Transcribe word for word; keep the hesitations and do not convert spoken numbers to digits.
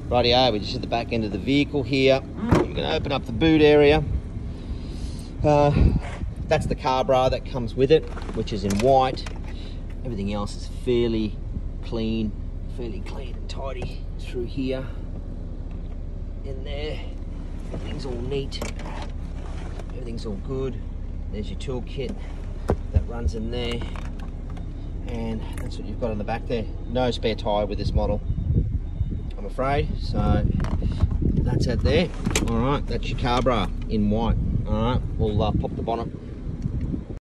Rightio, we're just at the back end of the vehicle here. We're going to open up the boot area. Uh, that's the car bra that comes with it, which is in white. Everything else is fairly clean, fairly clean and tidy through here. In there, everything's all neat. Everything's all good. There's your toolkit that runs in there. And that's what you've got on the back there. No spare tyre with this model, I'm afraid. So that's it there. All right, that's your car bra in white. All right, we'll uh, pop the bonnet